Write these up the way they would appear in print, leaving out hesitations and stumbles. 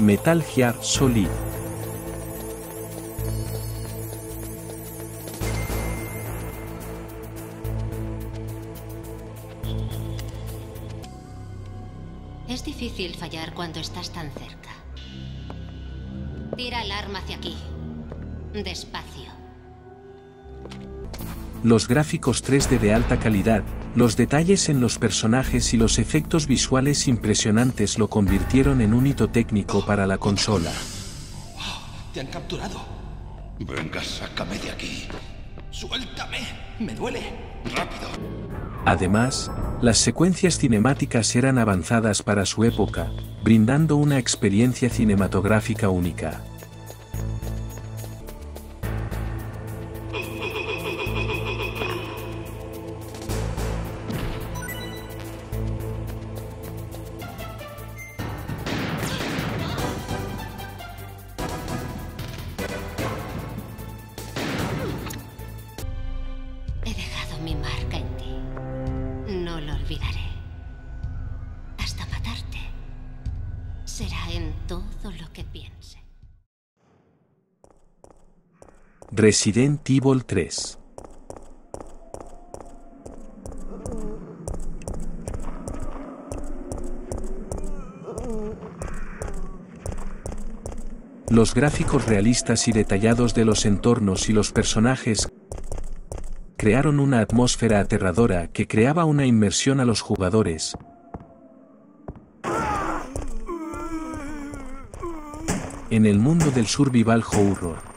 Metal Gear Solid. Es difícil fallar cuando estás tan cerca. Tira el arma hacia aquí. Despacio. Los gráficos 3D de alta calidad, los detalles en los personajes y los efectos visuales impresionantes lo convirtieron en un hito técnico para la consola. ¡Te han capturado! Venga, sácame de aquí. ¡Suéltame! ¡Me duele! ¡Rápido! Además, las secuencias cinemáticas eran avanzadas para su época, brindando una experiencia cinematográfica única. He dejado mi marca en ti. No lo olvidaré. Hasta matarte. Será en todo lo que piense. Resident Evil 3. Los gráficos realistas y detallados de los entornos y los personajes crearon una atmósfera aterradora que creaba una inmersión a los jugadores. En el mundo del survival horror.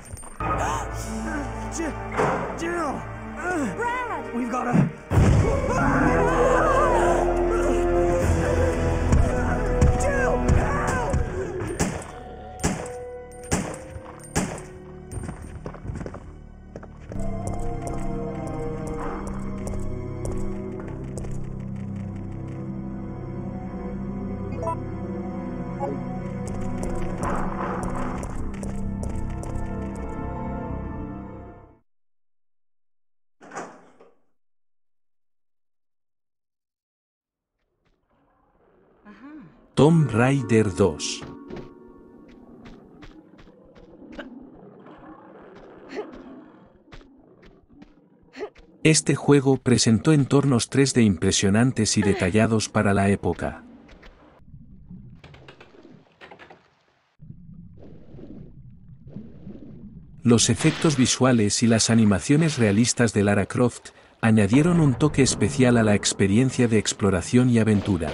Tomb Raider 2. Este juego presentó entornos 3D impresionantes y detallados para la época. Los efectos visuales y las animaciones realistas de Lara Croft añadieron un toque especial a la experiencia de exploración y aventura.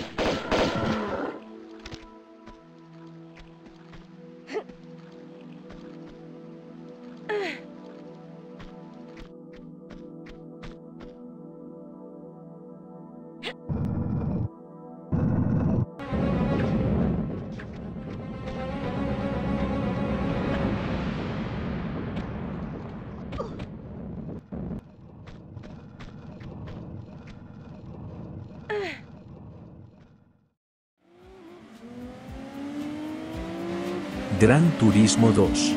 Gran Turismo 2.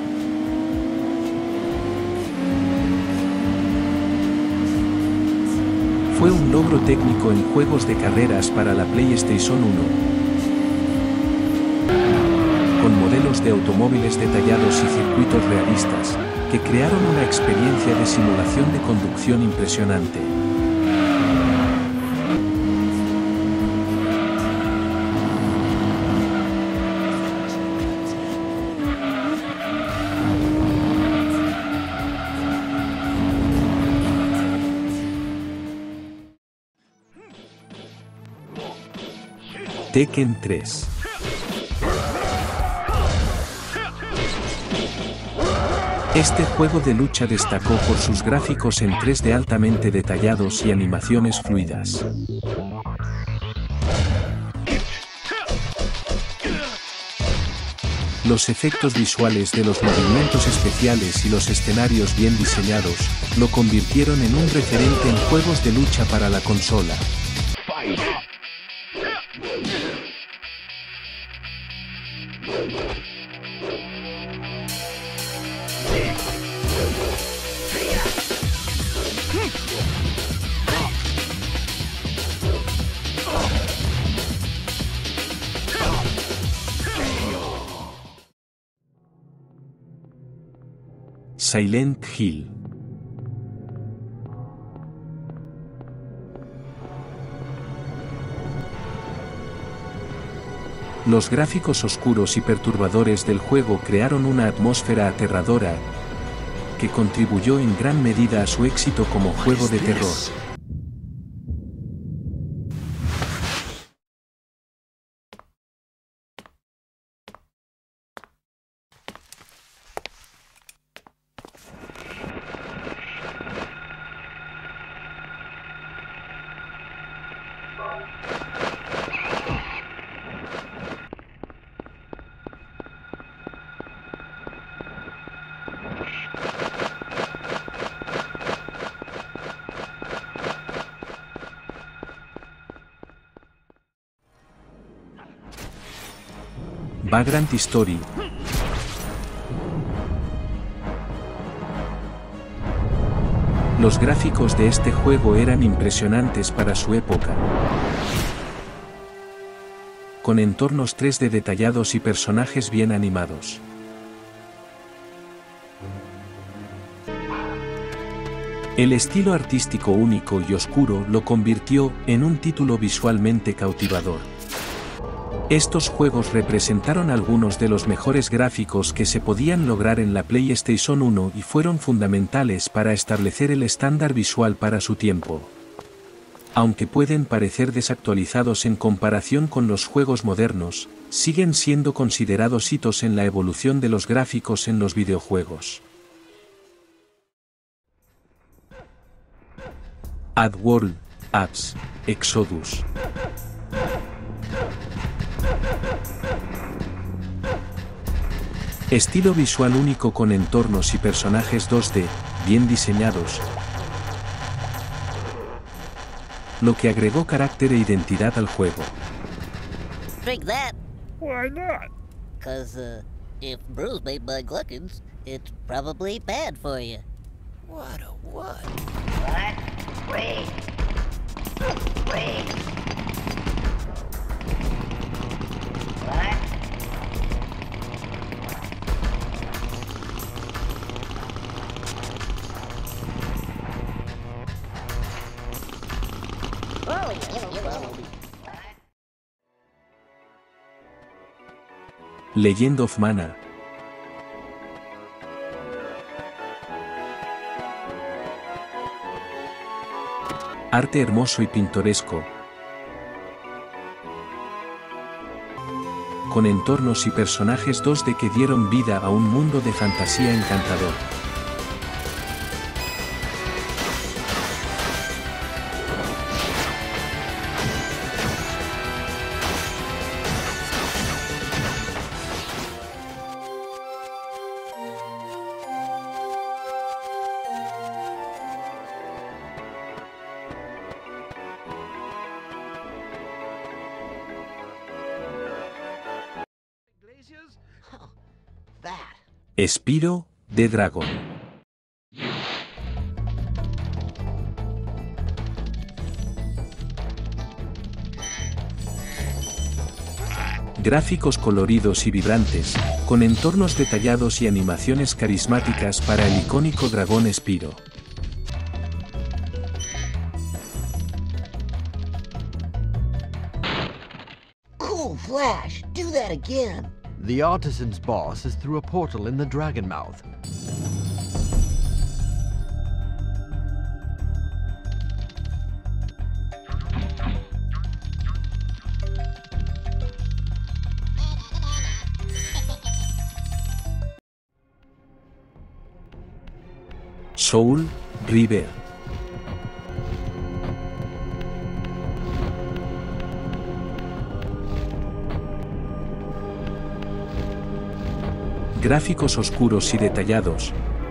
Fue un logro técnico en juegos de carreras para la PlayStation 1. Con modelos de automóviles detallados y circuitos realistas, que crearon una experiencia de simulación de conducción impresionante. Tekken 3. Este juego de lucha destacó por sus gráficos en 3D altamente detallados y animaciones fluidas. Los efectos visuales de los movimientos especiales y los escenarios bien diseñados lo convirtieron en un referente en juegos de lucha para la consola. Silent Hill. Los gráficos oscuros y perturbadores del juego crearon una atmósfera aterradora que contribuyó en gran medida a su éxito como juego de terror. Vagrant Story. Los gráficos de este juego eran impresionantes para su época, con entornos 3D detallados y personajes bien animados. El estilo artístico único y oscuro lo convirtió en un título visualmente cautivador. Estos juegos representaron algunos de los mejores gráficos que se podían lograr en la PlayStation 1 y fueron fundamentales para establecer el estándar visual para su tiempo. Aunque pueden parecer desactualizados en comparación con los juegos modernos, siguen siendo considerados hitos en la evolución de los gráficos en los videojuegos. Oddworld, Apps, Exodus. Estilo visual único con entornos y personajes 2D, bien diseñados, lo que agregó carácter e identidad al juego. Drink that. Why not? 'Cause, if brews made by gluckins, it's probably bad for you. What a what? What? Wait. Wait. What? Legend of Mana. Arte hermoso y pintoresco, con entornos y personajes 2D que dieron vida a un mundo de fantasía encantador. Spyro the Dragon. Gráficos coloridos y vibrantes, con entornos detallados y animaciones carismáticas para el icónico dragón Spyro. Cool Flash, do that again. The artisan's boss is through a portal in the Dragon Mouth. Soul River. Gráficos oscuros y detallados,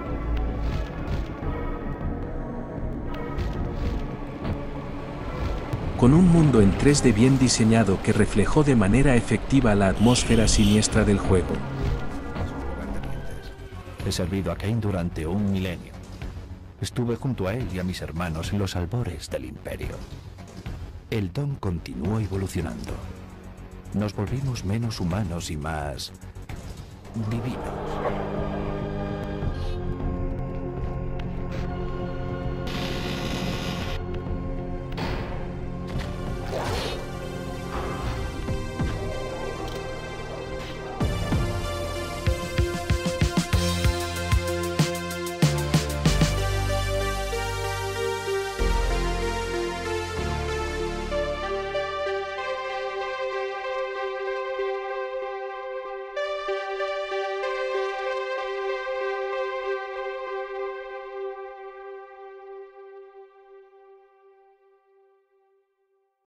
con un mundo en 3D bien diseñado que reflejó de manera efectiva la atmósfera siniestra del juego. He servido a Kain durante 1 milenio. Estuve junto a él y a mis hermanos en los albores del Imperio. El Don continuó evolucionando. Nos volvimos menos humanos y más divinos.